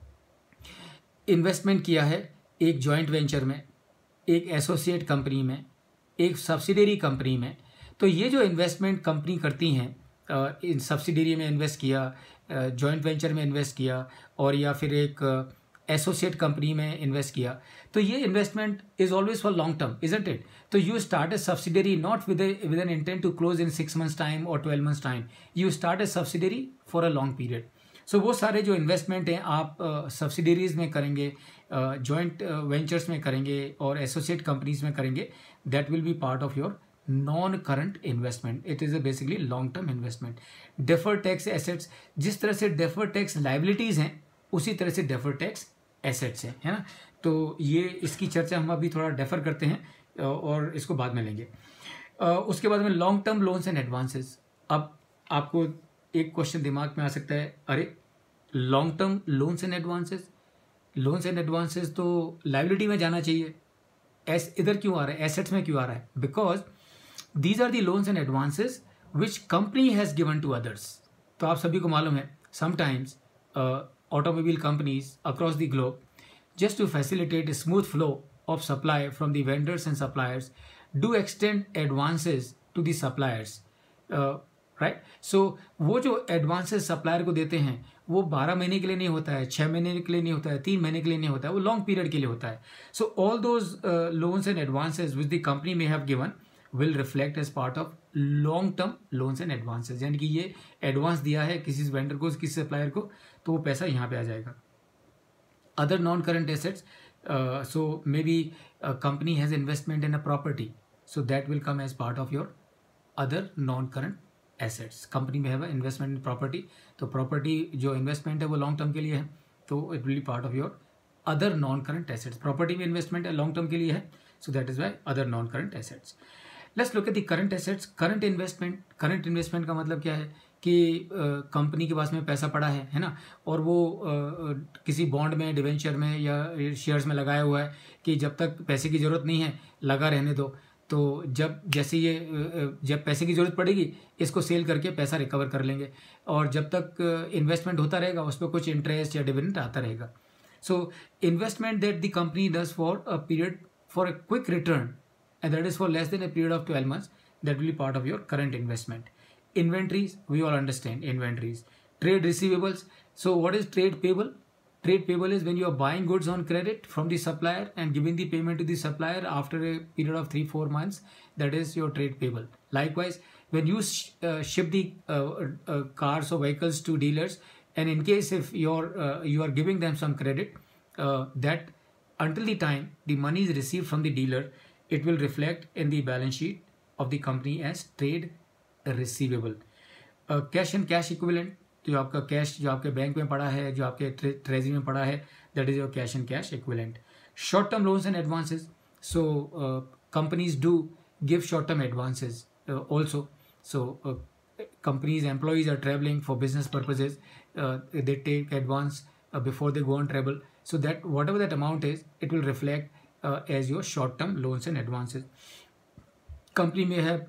इन्वेस्टमेंट किया है एक जॉइंट वेंचर में, एक एसोसिएट कंपनी में, एक सब्सिडरी कंपनी में. तो ये जो इन्वेस्टमेंट कंपनी करती हैं, इन सब्सिडरी में इन्वेस्ट किया, जॉइंट वेंचर में इन्वेस्ट किया, और या फिर एक एसोसिएट कंपनी में इन्वेस्ट किया, तो ये investment is always for long term, isn't it? तो you start a subsidiary not with with an intent to close in six months time और twelve months time, you start a subsidiary for a long period. So वो सारे जो investment हैं आप subsidiaries uh, में करेंगे, joint uh, ventures में करेंगे और एसोसिएट कंपनीज में करेंगे, that will be part of your non current investment. It is a basically long term investment. Defer tax assets, जिस तरह से डेफर टैक्स लाइबिलिटीज हैं उसी तरह से डेफर टैक्स एसेट्स हैं, है ना. तो ये इसकी चर्चा हम अभी थोड़ा डेफर करते हैं और इसको बाद में लेंगे. उसके बाद में long term loans and advances. अब आपको एक क्वेश्चन दिमाग में आ सकता है, अरे long term loans and advances, loans and advances तो लाइबिलिटी में जाना चाहिए, एस इधर क्यों आ रहा है, एसेट्स में क्यों आ रहा है? Because these are the loans and advances which company has given to others. तो आप सभी को मालूम है, sometimes uh, automobile companies across the globe, just to facilitate a smooth flow of supply from the vendors and suppliers, do extend advances to the suppliers, uh, right? So वो जो advances supplier को देते हैं वो बारह महीने के लिए नहीं होता है, छः महीने के लिए नहीं होता है, तीन महीने के लिए नहीं होता है, वो लॉन्ग पीरियड के लिए होता है. So all those uh, loans and advances which the company may have given will reflect as part of long term loans and advances. यानी कि ये एडवांस दिया है किसी वेंडर को, किसी सप्लायर को, तो वो पैसा यहाँ पे आ जाएगा. Other non current assets, so may be company has investment in a property, so that will come as part of your other non current assets. Company में है इन्वेस्टमेंट इन प्रॉपर्टी, तो प्रॉपर्टी जो इन्वेस्टमेंट है वो long term के लिए है, तो it will be part of your other non current assets. Property में इन्वेस्टमेंट है लॉन्ग टर्म के लिए है, so that is Y other non current assets. Let's look at the current assets. Current investment, current investment का मतलब क्या है कि कंपनी uh, के पास में पैसा पड़ा है है ना, और वो uh, किसी बॉन्ड में, डिवेंचर में या शेयर्स में लगाया हुआ है कि जब तक पैसे की ज़रूरत नहीं है लगा रहने दो, तो जब जैसे ये uh, जब पैसे की ज़रूरत पड़ेगी इसको सेल करके पैसा रिकवर कर लेंगे, और जब तक इन्वेस्टमेंट uh, होता रहेगा उस पर कुछ इंटरेस्ट या डिविडेंड आता रहेगा. So investment that the company does for a period, for a quick return, and that is for less than a period of twelve months, that will be part of your current investment. Inventories, we all understand inventories. Trade receivables. So what is trade payable? Trade payable is when you are buying goods on credit from the supplier and giving the payment to the supplier after a period of three, four months. That is your trade payable. Likewise, when you sh uh, ship the uh, uh, cars or vehicles to dealers, and in case if you're uh, you are giving them some credit, uh, that until the time the money is received from the dealer, it will reflect in the balance sheet of the company as trade receivable. uh, cash and cash equivalent, जो आपका cash जो आपके bank में पड़ा है, जो आपके treasury में पड़ा है, that is your cash and cash equivalent. Short term loans and advances. So companies do give short term advances also. So uh, companies, employees are traveling for business purposes, uh, they take advance uh, before they go on travel, so that whatever that amount is, it will reflect uh, as your short term loans and advances. Company may have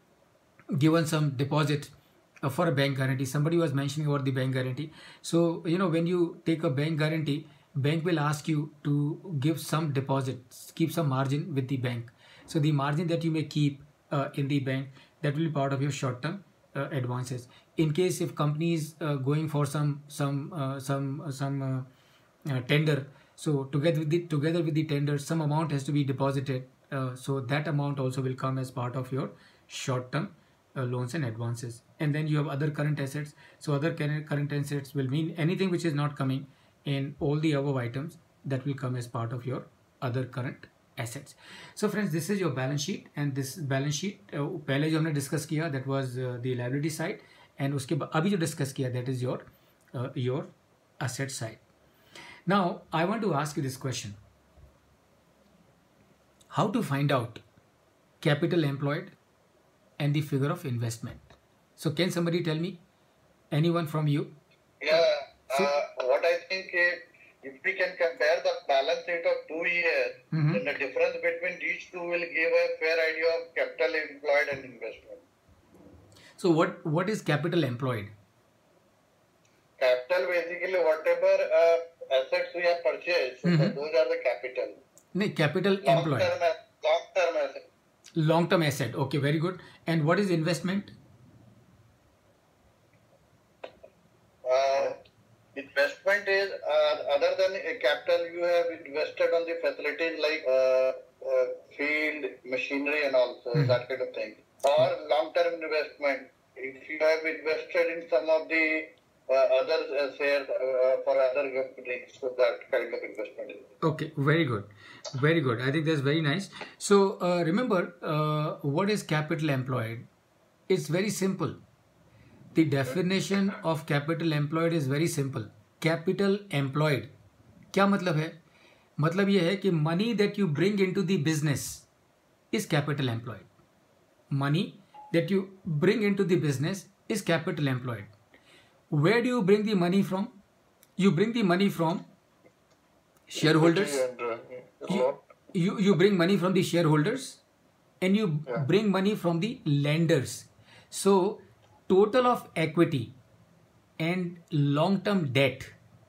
given some deposit uh, for a bank guarantee. Somebody was mentioning about the bank guarantee. So you know, when you take a bank guarantee, bank will ask you to give some deposit, keep some margin with the bank. So the margin that you may keep uh, in the bank, that will be part of your short term uh, advances. In case if company is uh, going for some some uh, some uh, some uh, uh, tender, so together with the together with the tender, some amount has to be deposited, uh, so that amount also will come as part of your short term uh, loans and advances. And then you have other current assets. So other current assets will mean anything which is not coming in all the above items, that will come as part of your other current assets. So friends, this is your balance sheet, and this balance sheet uh, पहले जो हमने discuss किया, that was uh, the liability side, and उसके बाद अभी जो discuss किया, that is your uh, your asset side. Now I want to ask you this question: how to find out capital employed and the figure of investment? So can somebody tell me? Anyone from you? Yeah, uh, what I think is, if we can compare the balance sheet of two years, mm-hmm. then the difference between these two will give a fair idea of capital employed and investment. So what what is capital employed? Capital basically whatever uh, assets we have purchased, mm-hmm. so those are the capital. No, capital long employed. Term, long term asset. Long term asset. Okay, very good. And what is investment? Uh, investment is uh, other than a capital, you have invested on the facilities like uh, uh, field, machinery, and also mm-hmm. that kind of thing. Or long-term investment, if you have invested in some of the uh, other uh, shares uh, for other companies, so that kind of investment. Okay, very good, very good. I think that's very nice. So uh, remember, uh, what is capital employed? It's very simple. The definition of capital employed is very simple. Capital employed क्या मतलब है? मतलब ये है कि money that you bring into the business is capital employed. Money that you bring into the business is capital employed. Where do you bring the money from? You bring the money from shareholders. You, you, you bring money from the shareholders, and you yeah. bring money from the lenders. So total of equity and long-term debt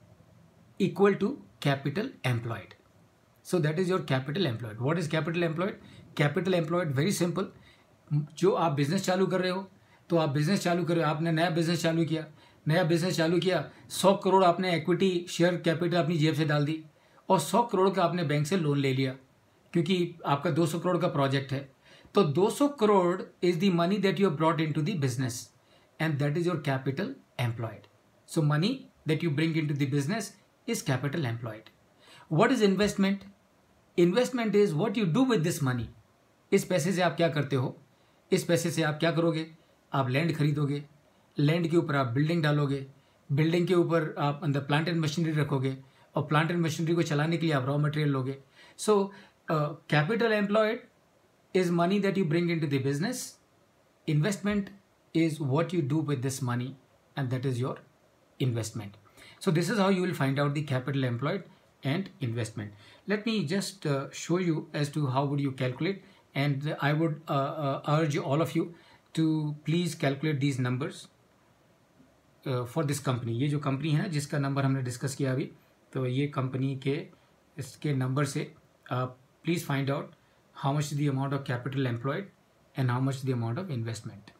equal to capital employed. So that is your capital employed. What is capital employed? Capital employed, very simple. जो आप business चालू कर रहे हो, तो आप business चालू कर रहे हो, आपने नया बिजनेस चालू किया, नया बिजनेस चालू किया, सौ करोड़ आपने इक्विटी शेयर कैपिटल अपनी जेब से डाल दी, और सौ करोड़ का आपने बैंक से लोन ले लिया, क्योंकि आपका दो सौ करोड़ का प्रोजेक्ट है. तो दो सौ crore is the money that you have brought into the business, and that is your capital employed. So money that you bring into the business is capital employed. What is investment? Investment is what you do with this money. इस पैसे से आप क्या करते हो? इस पैसे से आप क्या करोगे? आप लैंड खरीदोगे, लैंड के ऊपर आप बिल्डिंग डालोगे, बिल्डिंग के ऊपर आप अंदर प्लांट एंड मशीनरी रखोगे, और प्लांट एंड मशीनरी को चलाने के लिए आप रॉ मटेरियल लोगे. So capital employed is money that you bring into the business. Investment is what you do with this money, and that is your investment. So this is how you will find out the capital employed and investment. Let me just uh, show you as to how would you calculate, and I would uh, uh, urge all of you to please calculate these numbers uh, for this company. ये जो company है जिसका number हमने discuss किया अभी, तो ये company के इसके नंबर से please find out how much is the amount of capital employed and how much is the amount of investment.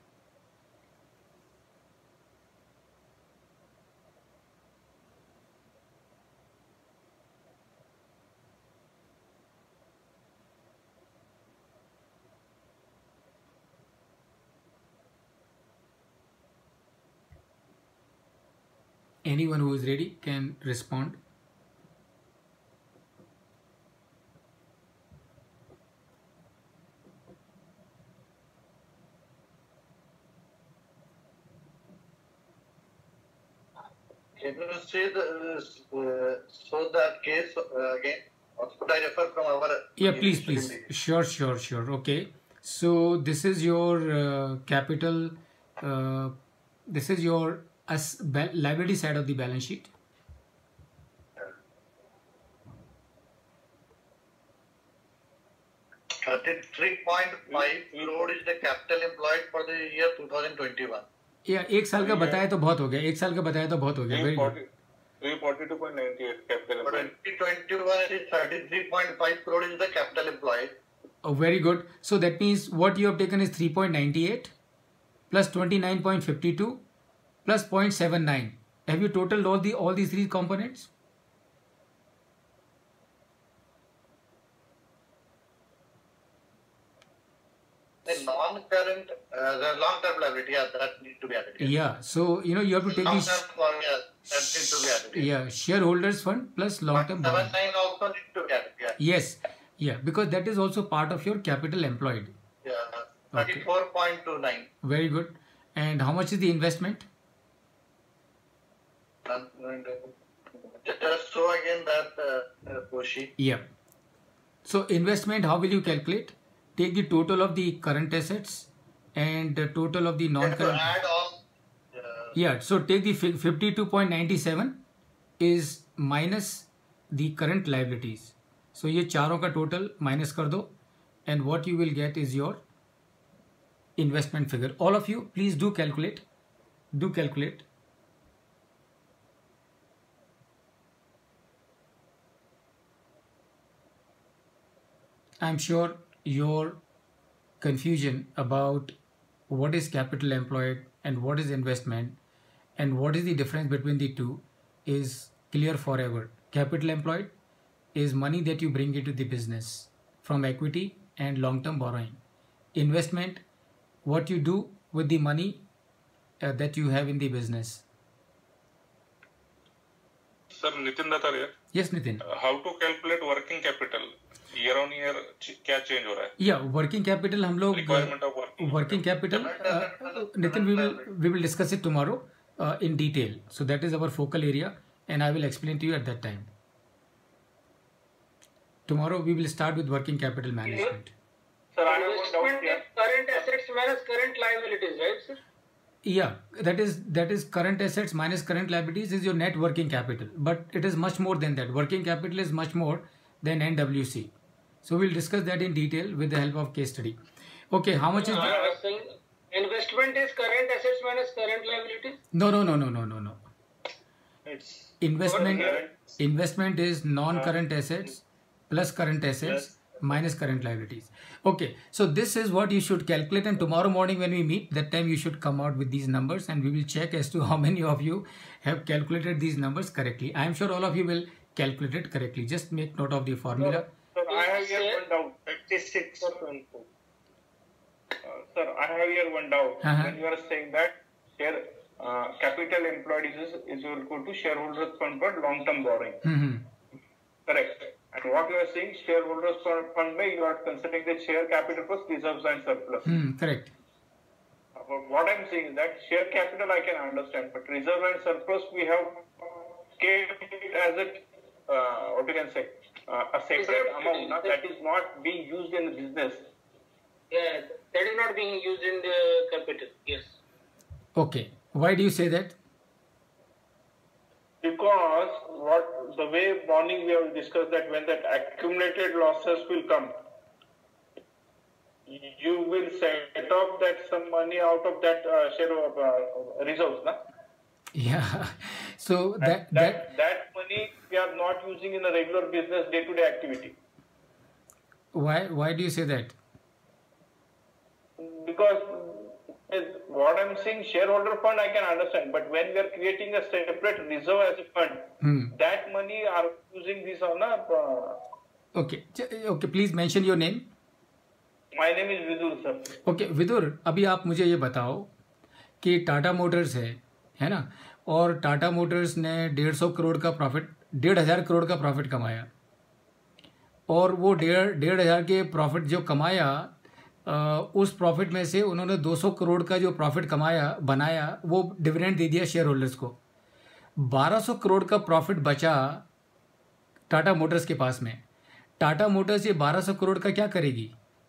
Anyone who is ready can respond. Can you see the, uh, so that case uh, again? Or could I refer from our? Yeah, please, please. Sure, sure, sure. Okay. So this is your uh, capital. Uh, this is your as liability side of the balance sheet. thirty-three point five crore is the capital employed for the year twenty twenty-one. या एक साल का बताया तो बहुत हो गया एक साल का बताया तो बहुत हो गया very good three forty-two point nine eight capital employed. twenty twenty-one is thirty-three point five crore is the capital employed. Oh, very good. So that means what you have taken is three point nine eight plus twenty-nine point five two plus zero point seven nine. Have you totaled all the all these three components? The non-current, uh, the long-term liability, yeah, that needs to be added. Yeah. So you know you have to take Long-term, this. for, yeah, that needs to be added. Yeah, shareholders fund plus long-term bond. seven nine also needs to be added. Yeah. Yes. Yeah, because that is also part of your capital employed. Yeah. thirty-four point two nine. Very good. And how much is the investment? Just show again that uh, uh, Koshi. Yeah. So investment, how will you calculate? Take the total of the current assets and the total of the And to non-current. add all. Uh, Yeah. So take the fifty-two point nine seven is minus the current liabilities. So ये चारों का total minus कर दो, and what you will get is your investment figure. All of you, please do calculate. Do calculate. I'm sure your confusion about what is capital employed and what is investment and what is the difference between the two is clear forever. Capital employed is money that you bring into the business from equity and long-term borrowing. Investment, what you do with the money uh, that you have in the business. Sir, Nitin Datar here. Yes, Nitin. Uh, how to calculate working capital? Year on year क्या change हो रहा है? Yeah, working capital हम लोग Requirement of working. working capital. Uh, Nitin, we will we will discuss it tomorrow uh, in detail. So that is our focal area, and I will explain to you at that time. Tomorrow we will start with working capital management. Sir, I have one doubt here. Current assets minus current liabilities, right, sir? Yeah, that is that is current assets minus current liabilities is your net working capital, but it is much more than that. Working capital is much more than N W C. So we'll discuss that in detail with the help of case study. Okay, how much is I the... was saying investment is current assets minus current liabilities. No, no, no, no, no, no, no. It's Investment current. investment is non-current assets plus current assets minus current liabilities. Okay, so this is what you should calculate, and tomorrow morning when we meet, that time you should come out with these numbers and we will check as to how many of you have calculated these numbers correctly. I am sure all of you will calculate it correctly. Just make note of the formula. Sir, I have here one doubt. thirty-six. Uh, sir, I have here one doubt. Uh-huh. When you are saying that share uh, capital employed is is equal to shareholders fund for long-term borrowing. Mm-hmm. Correct. And what you are saying, shareholders fund by you are considering the share capital plus reserves and surplus. Mm, correct. But what I'm saying is that share capital I can understand, but reserve and surplus we have kept it as a uh, what you can say uh, a separate Reserve- amount na, that is not being used in the business. Yeah, that is not being used in the capital. Yes. Okay. Why do you say that? Because what the way morning we have discussed that when that accumulated losses will come, you will set off that some money out of that uh, share of uh, reserves, na? Yeah. So And that that, that that money we are not using in a regular business day-to-day activity. why why do you say that? Because is what I'm saying, shareholder fund I can understand, but when we are creating a separate reserve as a fund, Hmm. that money are using this on a. Uh, Okay, ch- okay, please mention your name. my name is Vidur, sir. Okay Vidur, अभी आप मुझे ये बताओ कि Tata Motors है है ना, और टाटा मोटर्स ने डेढ़ सौ करोड़ का प्रॉफिट, डेढ़ हज़ार करोड़ का प्रॉफिट कमाया, और वो डेढ़ डेढ़ हज़ार के प्रॉफिट जो कमाया, अ, उस प्रॉफिट में से उन्होंने दो सौ करोड़ का जो प्रॉफिट कमाया बनाया वो डिविडेंड दे दिया शेयर होल्डर्स को। बारह सौ करोड़ का प्रॉफिट बचा टाटा मोटर्स के पास में। टाटा मोटर्स ये बारह सौ करोड़ का क्या करेगी?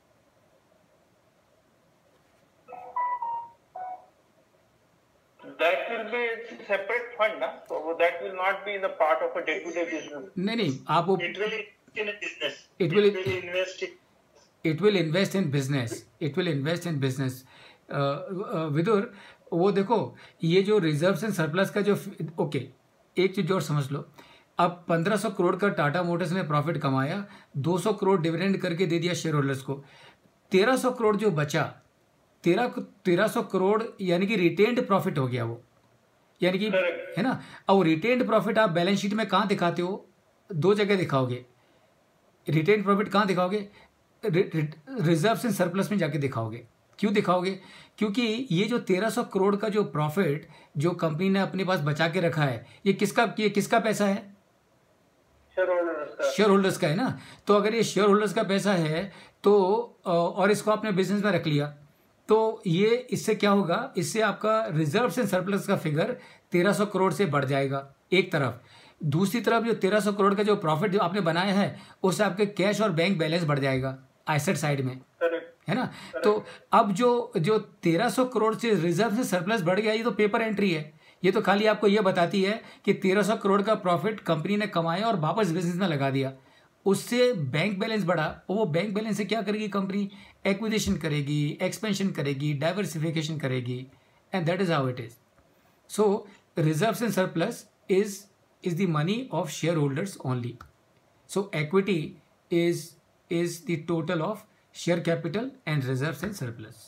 That will be a separate fund, na? So that will not be the part of a day-to-day business. नहीं नहीं, आप वो It will invest in a business. It will- invest in. It will invest in business, it will invest in business. Vidur, वो देखो, ये जो reserves and surplus का जो, ओके okay, एक चीज और समझ लो, अब पंद्रह सौ करोड़ का टाटा मोटर्स ने प्रॉफिट कमाया, दो सौ करोड़ डिविडेंड करके दे दिया शेयर होल्डर्स को, तेरह सौ करोड़ जो बचा, तेरह तेरह सौ करोड़ यानी कि रिटेन्ड प्रॉफिट हो गया वो, यानी कि Correct. है ना। अब रिटेन्ड प्रॉफिट आप बैलेंस शीट में कहाँ दिखाते हो? दो जगह दिखाओगे। रिटेन्ड प्रॉफिट कहाँ दिखाओगे? रिजर्व्स एंड सरप्लस में जाके दिखाओगे। क्यों दिखाओगे? क्योंकि ये जो तेरह सौ करोड़ का जो प्रॉफिट जो कंपनी ने अपने पास बचा के रखा है, ये किसका ये किसका पैसा है? Shareholders का. शेयर होल्डर्स का है ना। तो अगर ये शेयर होल्डर्स का पैसा है तो अ, और इसको आपने बिजनेस में रख लिया, तो ये इससे क्या होगा? इससे आपका रिजर्व्स एंड सरप्लस का फिगर तेरह सौ करोड़ से बढ़ जाएगा एक तरफ। दूसरी तरफ जो तेरह सौ करोड़ का जो प्रॉफिट जो आपने बनाया है, उससे आपके कैश और बैंक बैलेंस बढ़ जाएगा एसेट साइड में, Correct. है ना। तो अब जो जो तेरह सौ करोड़ से रिजर्व से सरप्लस बढ़ गया, ये तो पेपर एंट्री है। ये तो खाली आपको ये बताती है कि तेरह सौ करोड़ का प्रॉफिट कंपनी ने कमाया और वापस बिजनेस में लगा दिया, उससे बैंक बैलेंस बढ़ा। और वो बैंक बैलेंस से क्या करेगी कंपनी? एक्विजिशन करेगी, एक्सपेंशन करेगी, डाइवर्सिफिकेशन करेगी, and that is how it is. So reserves and surplus is is the money of shareholders only. So equity is is the total of share capital and reserves and surplus.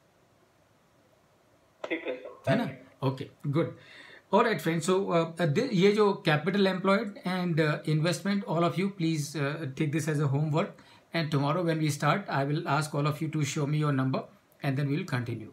ठीक है sir. है ना? Okay, good. All right, friends. So uh, uh, thi- ये जो capital employed and uh, investment, all of you please uh, take this as a homework. And tomorrow when we start, I will ask all of you to show me your number, and then we will continue.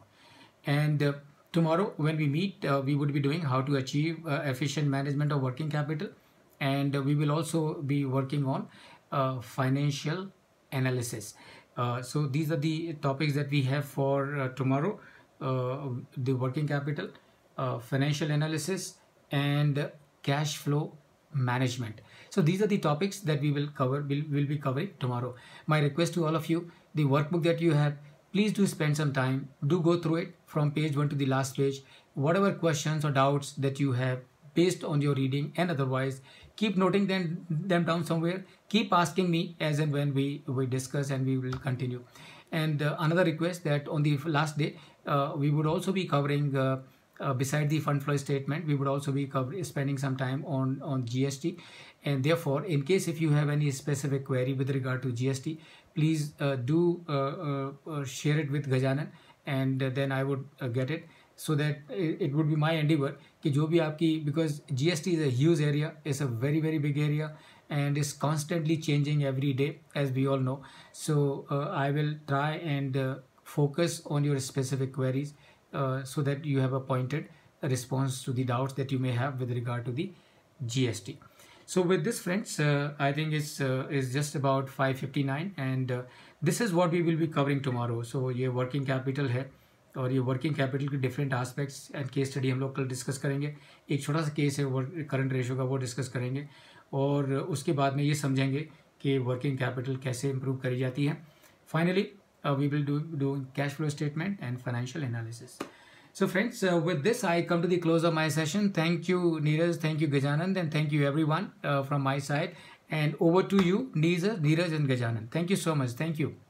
And uh, tomorrow when we meet, uh, we would be doing how to achieve uh, efficient management of working capital, and uh, we will also be working on uh, financial analysis. Uh, so these are the topics that we have for uh, tomorrow: uh, the working capital, uh, financial analysis, and uh, cash flow management. So these are the topics that we will cover, will will be covering tomorrow. My request to all of you: the workbook that you have, please do spend some time, do go through it from page one to the last page. Whatever questions or doubts that you have based on your reading and otherwise, keep noting them, them down somewhere. Keep asking me as and when we, we discuss, and we will continue. And uh, another request that on the last day, uh, we would also be covering, uh, uh, beside the fund flow statement, we would also be cover spending some time on, on G S T. And therefore, in case if you have any specific query with regard to G S T, please uh, do uh, uh, uh, share it with Gajanan, and uh, then I would uh, get it, so that it, it would be my endeavor कि जो भी आपकी, because G S T is a huge area, it's a very very big area, and is constantly changing every day, as we all know. So uh, I will try and uh, focus on your specific queries, uh, so that you have a pointed response to the doubts that you may have with regard to the G S T. So with this, friends, uh, I think it's uh, is just about five fifty-nine, and uh, this is what we will be covering tomorrow. So ये working capital है, और ये working capital के different aspects and case study हम लोग कल discuss करेंगे। एक छोटा सा केस है करंट रेशो का, वो डिस्कस करेंगे, और उसके बाद में ये समझेंगे कि वर्किंग कैपिटल कैसे इंप्रूव करी जाती है। Finally we will do do cash flow statement and financial analysis. So friends, uh, with this I come to the close of my session. Thank you Neeraj, thank you Gajanand, and thank you everyone uh, from my side. And over to you Neeraj, Neeraj and Gajanand. Thank you so much. Thank you.